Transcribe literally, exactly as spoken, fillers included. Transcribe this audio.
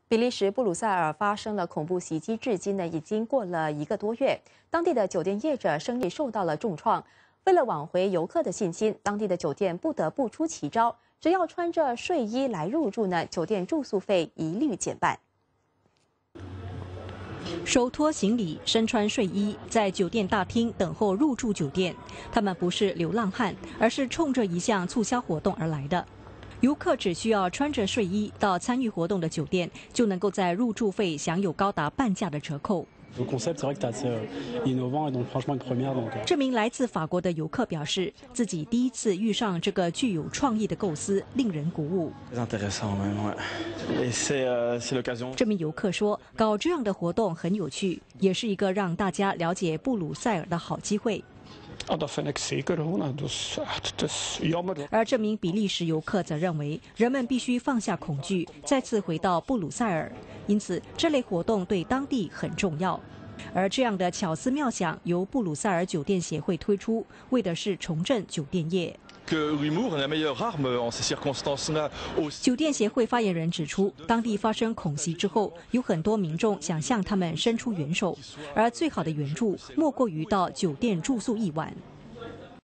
比利时布鲁塞尔发生了恐怖袭击，至今呢已经过了一个多月，当地的酒店业者生意受到了重创。为了挽回游客的信心，当地的酒店不得不出奇招，只要穿着睡衣来入住呢，酒店住宿费一律减半。 手托行李，身穿睡衣，在酒店大厅等候入住酒店。他们不是流浪汉，而是冲着一项促销活动而来的。游客只需要穿着睡衣到参与活动的酒店，就能够在入住费享有高达半价的折扣。这名来自法国的游客表示，自己第一次遇上这个具有创意的构思，令人鼓舞。这名游客说，搞这样的活动很有趣，也是一个让大家了解布鲁塞尔的好机会。而这名比利时游客则认为，人们必须放下恐惧，再次回到布鲁塞尔，因此这类活动对当地很重要。而这样的巧思妙想由布鲁塞尔酒店协会推出，为的是重振酒店业。酒店协会发言人指出，当地发生恐袭之后，有很多民众想向他们伸出援手，而最好的援助莫过于到酒店住宿一晚。